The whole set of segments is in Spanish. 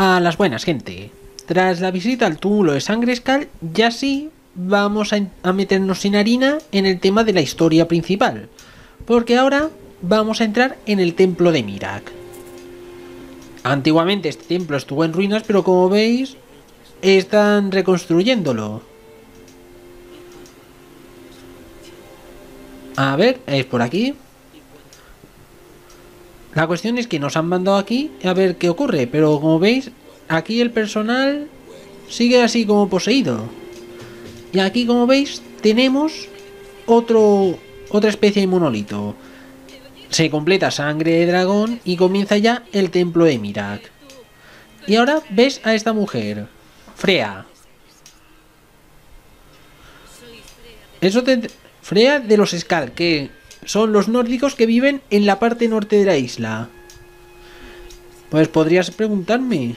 A las buenas, gente. Tras la visita al túmulo de Sangrescal, ya sí vamos a meternos sin harina en el tema de la historia principal. Porque ahora vamos a entrar en el templo de Miraak. Antiguamente este templo estuvo en ruinas, pero como veis, están reconstruyéndolo. A ver, es por aquí. La cuestión es que nos han mandado aquí a ver qué ocurre, pero como veis, aquí el personal sigue así como poseído. Y aquí, como veis, tenemos otra especie de monolito. Se completa sangre de dragón y comienza ya el templo de Miraak. Y ahora ves a esta mujer, Freya. Freya de los Skal, que son los nórdicos que viven en la parte norte de la isla. Pues podrías preguntarme.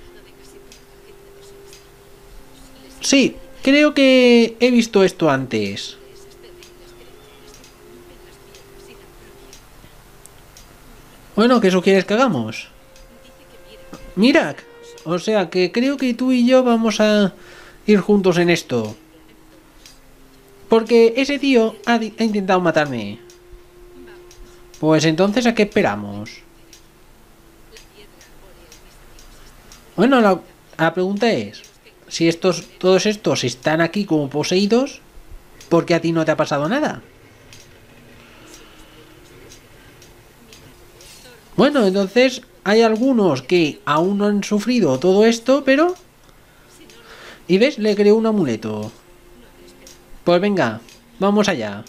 Sí, creo que he visto esto antes. Bueno, ¿qué eso quieres que hagamos? Miraak. O sea que creo que tú y yo vamos a ir juntos en esto. Porque ese tío ha intentado matarme. Pues entonces, ¿a qué esperamos? Bueno, la pregunta es, si todos estos están aquí como poseídos, ¿por qué a ti no te ha pasado nada? Bueno, entonces hay algunos que aún no han sufrido todo esto, pero... ¿Y ves? Le creo un amuleto. Pues venga, vamos allá.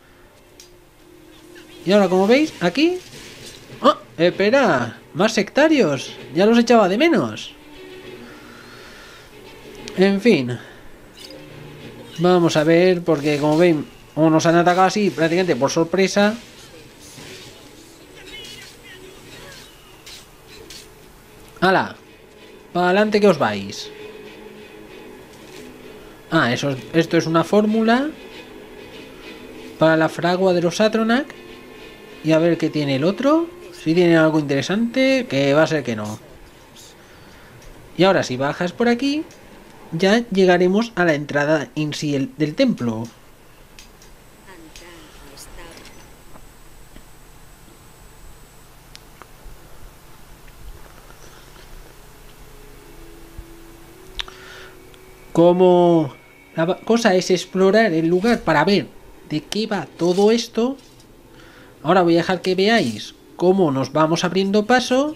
Y ahora, como veis, aquí... ¡Oh! Espera, más sectarios. Ya los echaba de menos. En fin. Vamos a ver, porque como veis, o nos han atacado así prácticamente por sorpresa. ¡Hala! Para adelante que os vais. Ah, esto es una fórmula para la fragua de los Atronach. Y a ver qué tiene el otro. Si tiene algo interesante, que va a ser que no. Y ahora si bajas por aquí, ya llegaremos a la entrada en sí del templo. Como la cosa es explorar el lugar para ver de qué va todo esto, ahora voy a dejar que veáis cómo nos vamos abriendo paso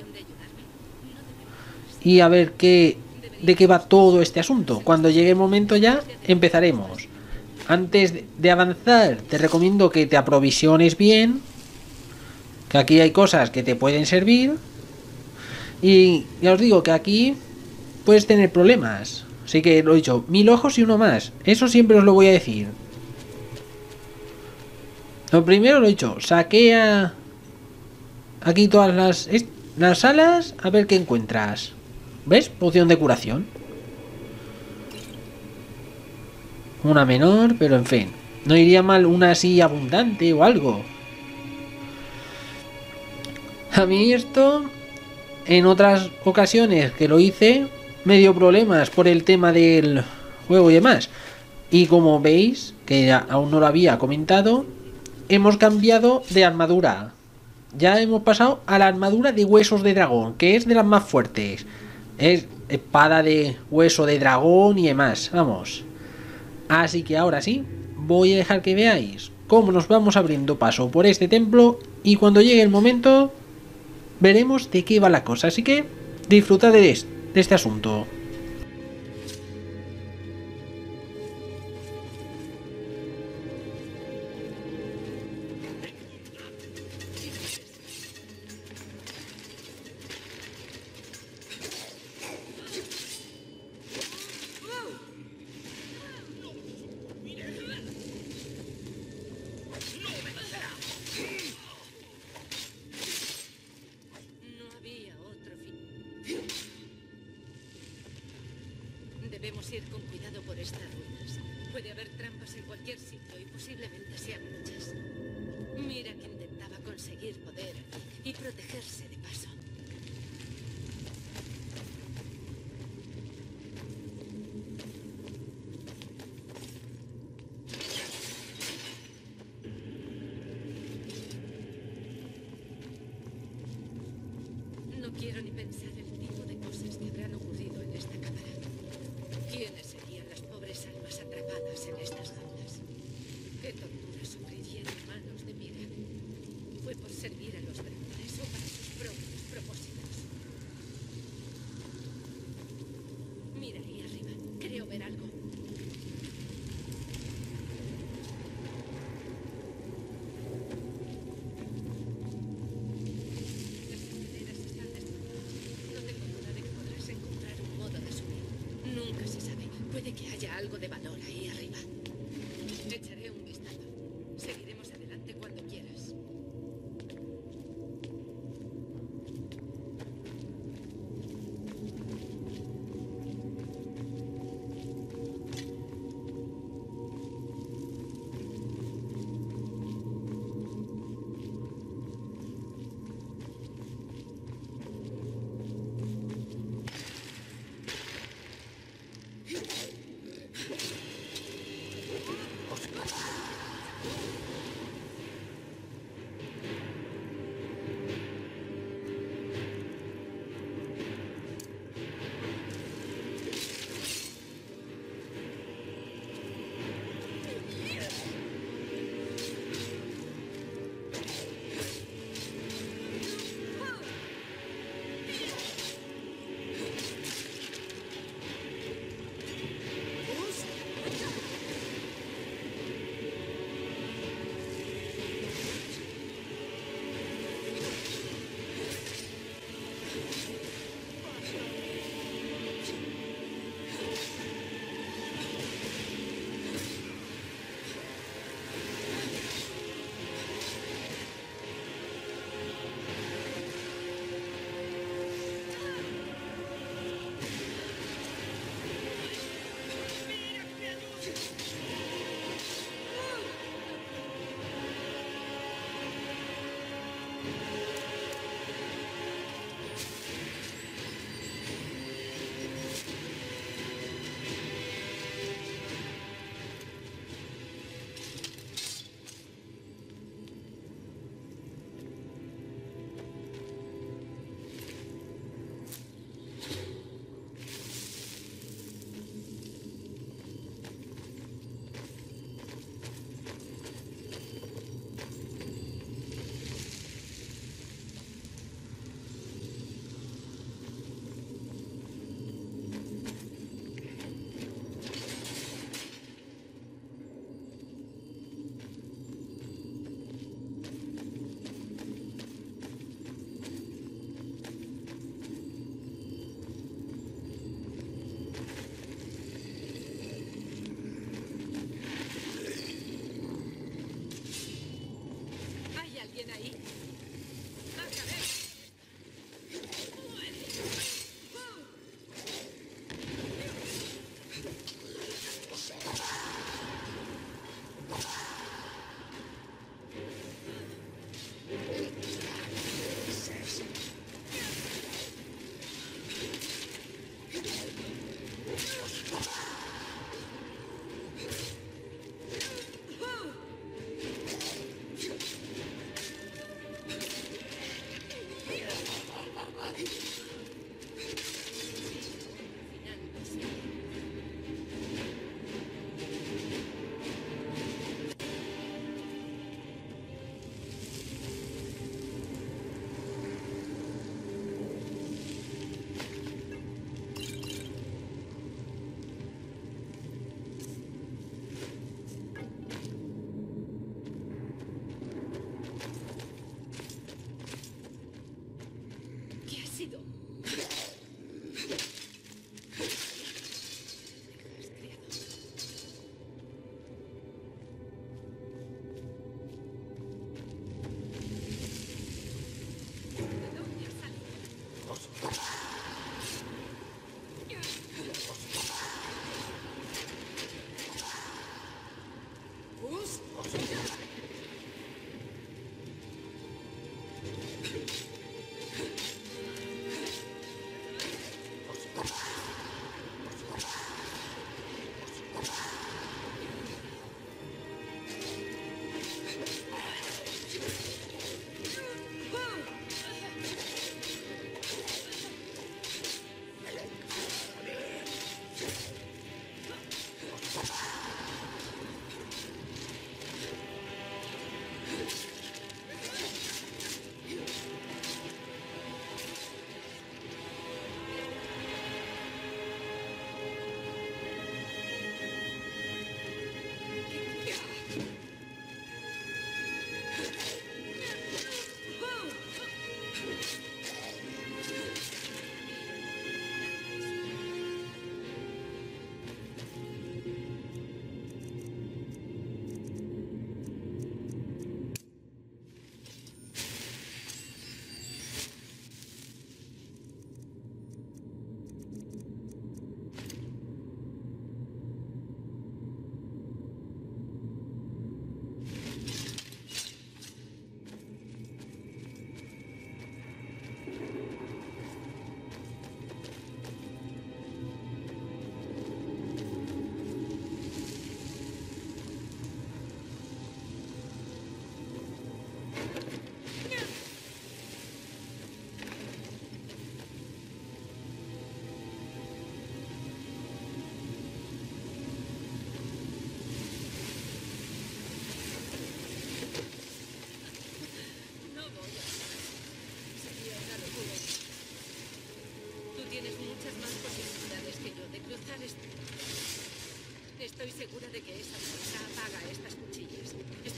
y a ver de qué va todo este asunto. Cuando llegue el momento ya empezaremos. Antes de avanzar te recomiendo que te aprovisiones bien, que aquí hay cosas que te pueden servir y ya os digo que aquí puedes tener problemas. Así que lo he dicho, 1000 ojos y uno más. Eso siempre os lo voy a decir. Lo primero lo he dicho, saquea aquí todas las salas a ver qué encuentras. ¿Ves? Poción de curación. Una menor, pero en fin. No iría mal una así abundante o algo. A mí esto, en otras ocasiones que lo hice, me dio problemas por el tema del juego y demás. Y como veis, que aún no lo había comentado, hemos cambiado de armadura. Ya hemos pasado a la armadura de huesos de dragón, que es de las más fuertes. Es espada de hueso de dragón y demás, vamos. Así que ahora sí, voy a dejar que veáis cómo nos vamos abriendo paso por este templo y cuando llegue el momento veremos de qué va la cosa. Así que disfrutad de este asunto. Debemos ir con cuidado por estas ruinas. Puede haber trampas en cualquier sitio y posiblemente sean muchas. Mira que intentaba conseguir poder aquí y protegerse de paso. quiero ni pensar el tipo de cosas que habrán ocurrido en esta cámara. ¿Quiénes serían las pobres almas atrapadas en estas jaulas? ¿Qué tortura sufrirían en manos de Mira? ¿Fue por servir a los dragones o para sus propios propósitos? Mira ahí arriba. Creo ver algo. Las escaleras están destruidas. No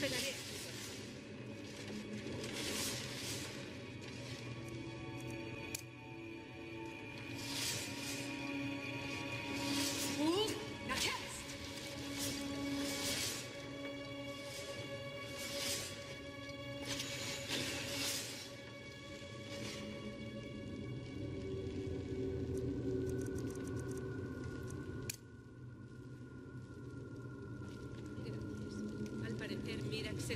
Esperaré aquí. Al parecer, Mirax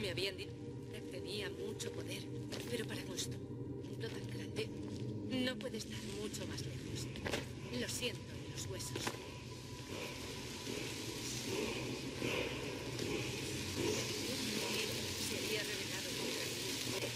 Me habían dicho que tenía mucho poder, pero para construir un templo tan grande no puede estar mucho más lejos. Lo siento en los huesos. Se había rebelado contra mí.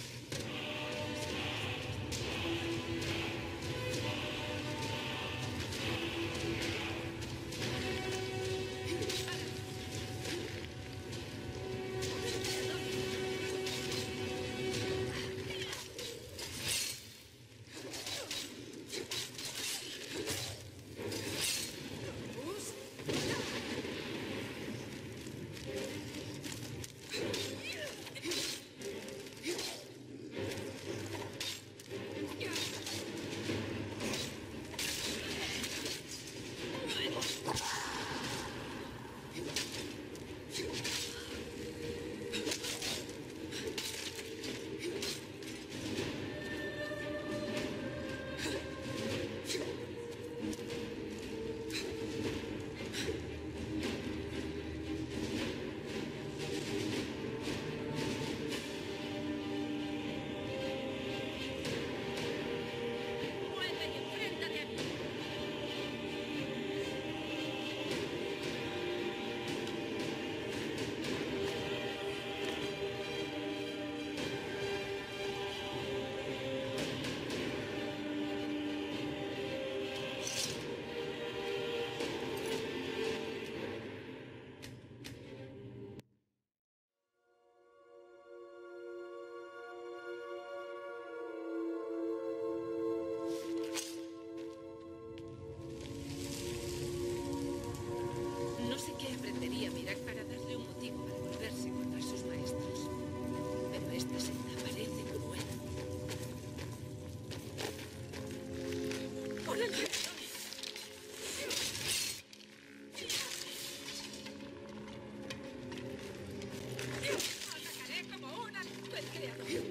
No sé qué aprendería Mirac para darle un motivo para volverse contra sus maestros. Pero esta senda parece cruel. ¡Por el cielo! ¡Atacaré como una creador!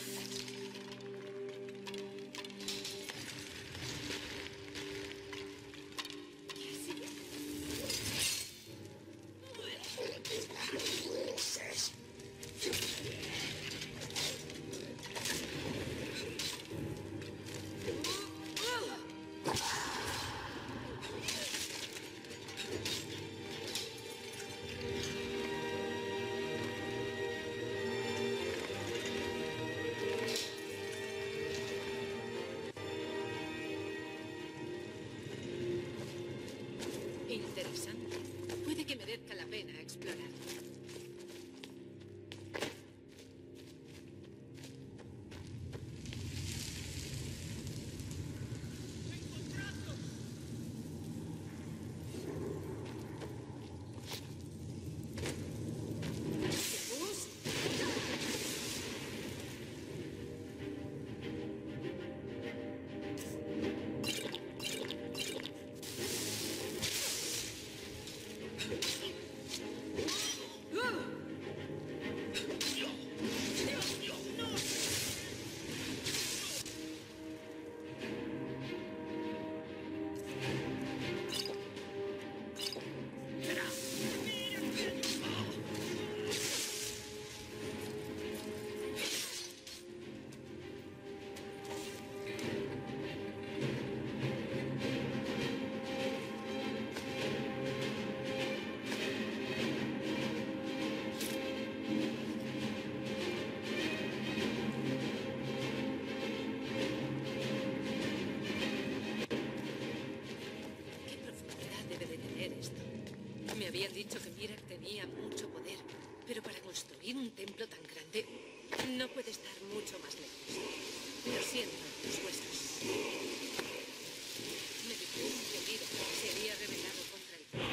Interesante. Puede que merezca la pena explorar. ¿Qué profundidad debe de tener esto? Me habían dicho que Mirac tenía mucho poder, pero para construir un templo tan grande no puede estar mucho más lejos. Lo siento en los huesos. Me dijeron que Mirac se había rebelado contra el cielo.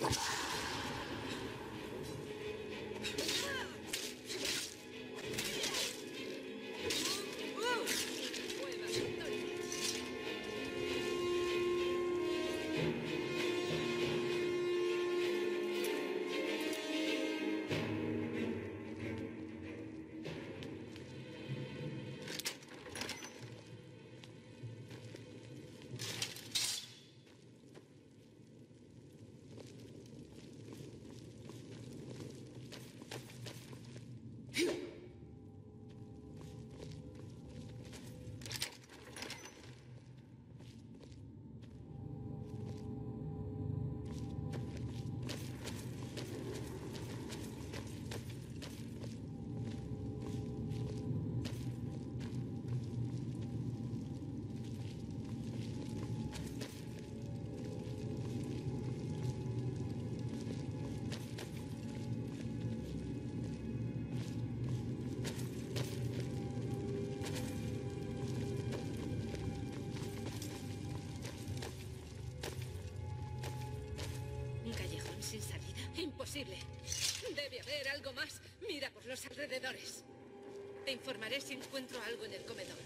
Imposible. Debe haber algo más. Mira por los alrededores. Te informaré si encuentro algo en el comedor.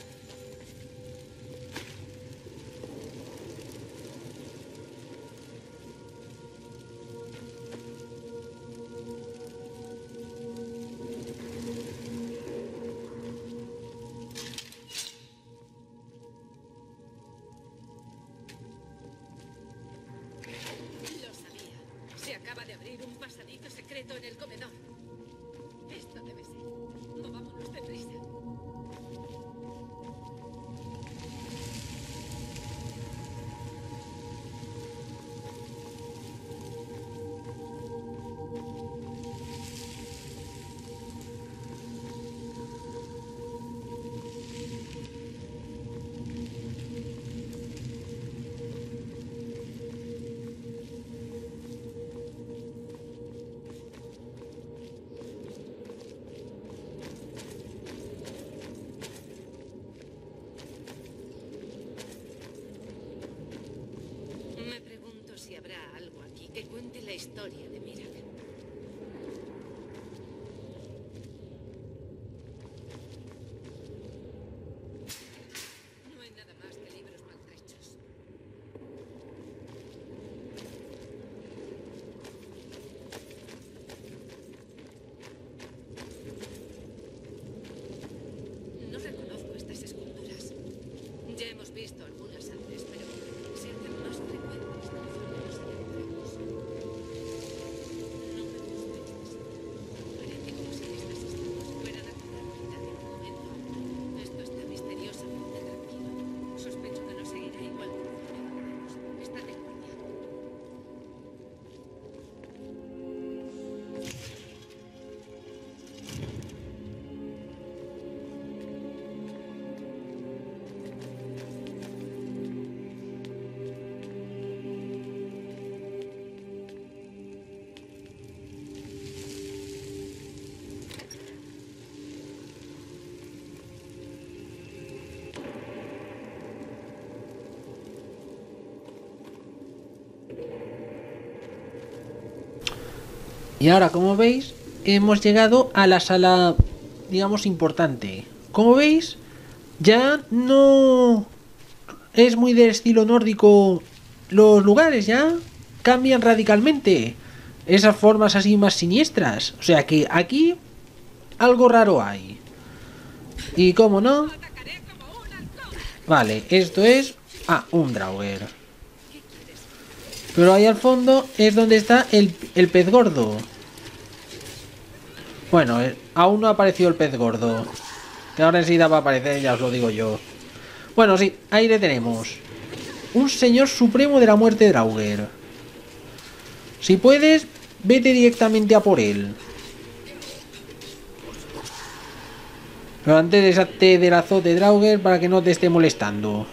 En el comedor. Esto debe ser. Movámonos deprisa. Que cuente la historia de Mirac. No hay nada más que libros maltrechos. No reconozco estas esculturas. Ya hemos visto algunas antes, pero se hacen más frecuentes conforme los adentramos. No me gusta. Parece como si estas estatuas fueran a cobrar vida de un momento a otro. Esto está misteriosamente tranquilo. Sospecho que no seguirá igual conforme avancemos. Estate en guardia. Y ahora, como veis, hemos llegado a la sala, digamos, importante. Como veis, ya no es muy de estilo nórdico. Los lugares ya cambian radicalmente. Esas formas así más siniestras. O sea que aquí algo raro hay. Y como no... Vale, esto es... Ah, un Draugr. Pero ahí al fondo es donde está el pez gordo. Bueno, aún no ha aparecido el pez gordo. Que ahora enseguida va a aparecer, ya os lo digo yo. Bueno, sí, ahí le tenemos. Un señor supremo de la muerte de Draugr. Si puedes, vete directamente a por él. Pero antes deshazte del azote de Draugr para que no te esté molestando.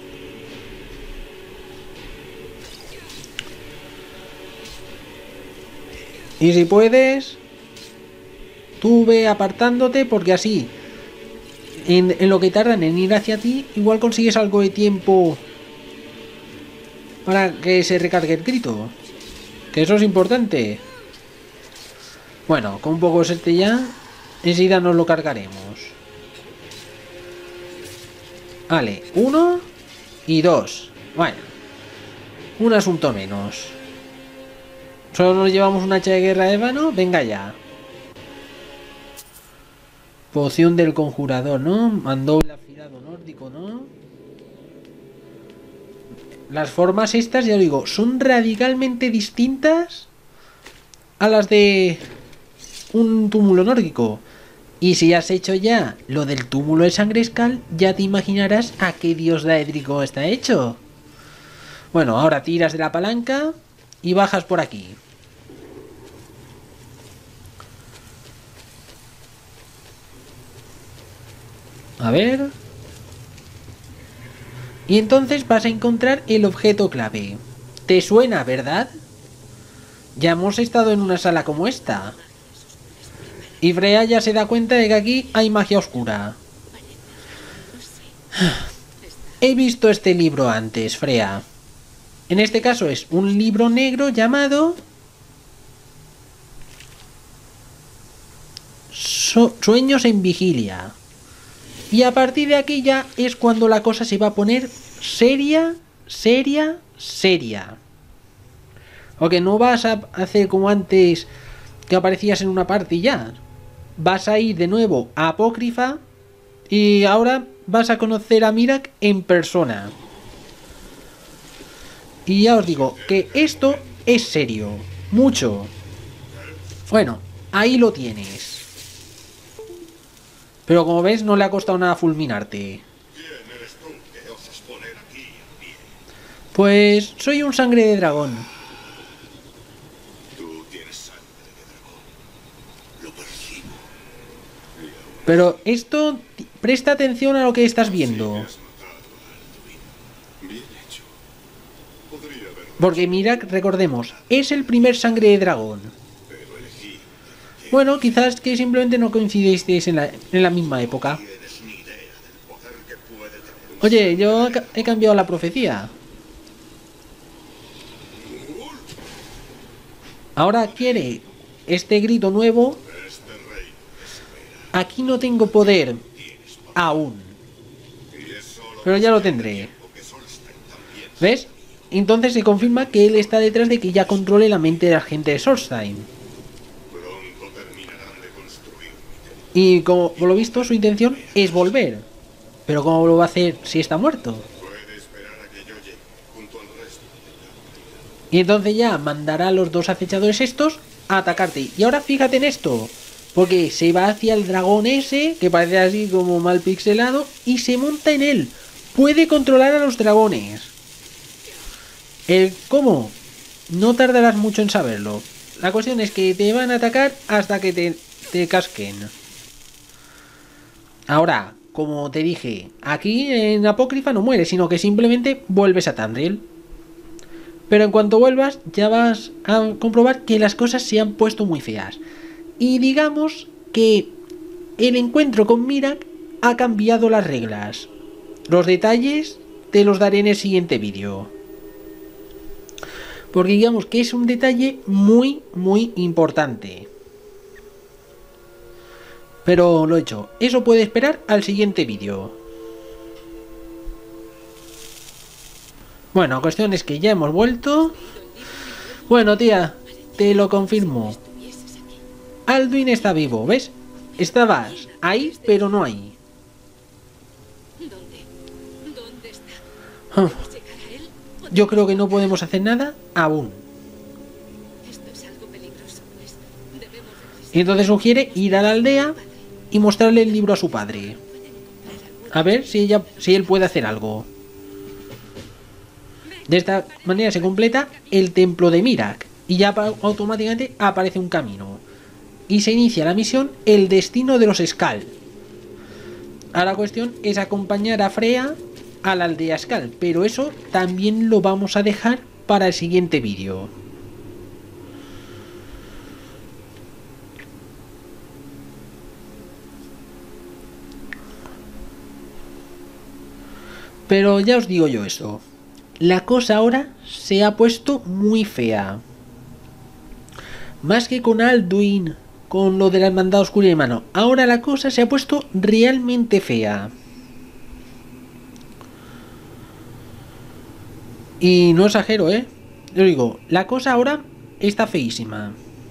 Y si puedes, tú ve apartándote, porque así, en lo que tardan en ir hacia ti, igual consigues algo de tiempo para que se recargue el grito. Que eso es importante. Bueno, con un poco de suerte ya, enseguida nos lo cargaremos. Vale, 1 y 2. Bueno, un asunto menos. Solo nos llevamos una hacha de guerra de vano. Venga ya. Poción del conjurador, ¿no? Mandó el afilado nórdico, ¿no? Las formas estas, ya os digo, son radicalmente distintas a las de un túmulo nórdico. Y si has hecho ya lo del túmulo de Sangrescal, ya te imaginarás a qué dios daédrico está hecho. Bueno, ahora tiras de la palanca y bajas por aquí. A ver. Y entonces vas a encontrar el objeto clave. ¿Te suena, verdad? Ya hemos estado en una sala como esta. Y Freya ya se da cuenta de que aquí hay magia oscura. He visto este libro antes, Freya. En este caso es un libro negro llamado... Sueños en Vigilia. Y a partir de aquí ya es cuando la cosa se va a poner seria, seria, seria. Ok, no vas a hacer como antes que aparecías en una parte y ya. Vas a ir de nuevo a Apócrifa y ahora vas a conocer a Miraak en persona. Y ya os digo que esto es serio, mucho. Bueno, ahí lo tienes. Pero como ves, no le ha costado nada fulminarte. ¿Quién eres tú que osas poner aquí en pie? Pues soy un sangre de dragón. Tú tienes sangre de dragón. Lo percibo. Y ahora Pero esto, presta atención a lo que estás viendo. has matado a Alduin. Bien hecho. Podría haber... Porque Miraak, recordemos, es el primer sangre de dragón. Pero elegí. Bueno, quizás que simplemente no coincidisteis en la misma época. No tienes ni idea del poder que puede tener un... Oye, yo he cambiado la profecía. Ahora quiere este grito nuevo. Este reino espera. Aquí no tengo poder. Aún. Y es solo Pero ya lo tendré. porque Solstheim también... ¿Ves? Entonces se confirma que él está detrás de que ya controle la mente de la gente de Solstheim. Pronto terminarán de construir mi templo. Y como por lo visto su intención es volver. Pero ¿cómo lo va a hacer si está muerto? Puede esperar a que yo llegue junto al resto de la... Y entonces ya mandará a los dos acechadores estos a atacarte. Y ahora fíjate en esto. Porque se va hacia el dragón ese, que parece así como mal pixelado, y se monta en él. Puede controlar a los dragones. El cómo, no tardarás mucho en saberlo. La cuestión es que te van a atacar hasta que te casquen. Ahora, como te dije, aquí en Apócrifa no mueres, sino que simplemente vuelves a Tamriel. Pero en cuanto vuelvas, ya vas a comprobar que las cosas se han puesto muy feas. Y digamos que el encuentro con Miraak ha cambiado las reglas. Los detalles te los daré en el siguiente vídeo. Porque digamos que es un detalle muy, muy importante. Pero lo he hecho. Eso puede esperar al siguiente vídeo. Bueno, cuestión es que ya hemos vuelto. Bueno, tía, te lo confirmo. Alduin está vivo, ¿ves? Estabas ahí, pero no ahí. ¿Dónde está? Ah, ¿Podemos llegar a él? yo creo que no podemos hacer nada aún. Esto es algo peligroso, pues. Debemos Y entonces sugiere ir a la aldea y mostrarle el libro a su padre. A ver si él puede hacer algo. De esta manera se completa el templo de Miraak y ya automáticamente aparece un camino. Y se inicia la misión El destino de los Skal. Ahora la cuestión es acompañar a Freya a la aldea Skal, pero eso también lo vamos a dejar para el siguiente vídeo. Pero ya os digo yo eso. La cosa ahora se ha puesto muy fea. más que con Alduin, con lo de la hermandad oscura y hermano. Ahora la cosa se ha puesto realmente fea. Y no exagero, Yo digo, la cosa ahora está feísima.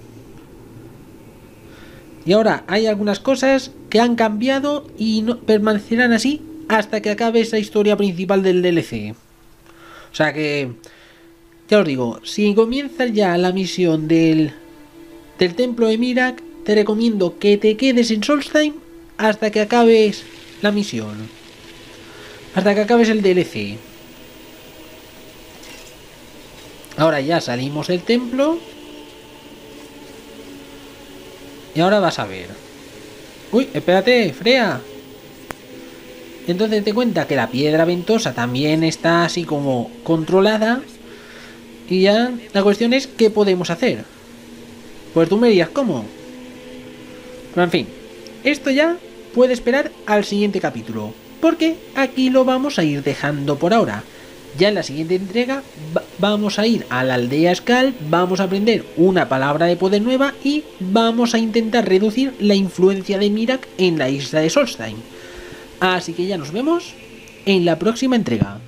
Y ahora hay algunas cosas que han cambiado y no permanecerán así hasta que acabe esa historia principal del DLC. O sea que, ya os digo, si comienzas ya la misión del templo de Miraak, te recomiendo que te quedes en Solstheim hasta que acabes la misión. Hasta que acabes el DLC. Ahora ya salimos del templo. Y ahora vas a ver. Uy, espérate, Freya. Entonces te cuenta que la piedra ventosa también está así como controlada. Y ya la cuestión es ¿qué podemos hacer? Pues tú me dirías ¿cómo? Pero en fin, esto ya puede esperar al siguiente capítulo, porque aquí lo vamos a ir dejando por ahora. Ya en la siguiente entrega vamos a ir a la aldea Skal, vamos a aprender una palabra de poder nueva y vamos a intentar reducir la influencia de Miraak en la isla de Solstheim. Así que ya nos vemos en la próxima entrega.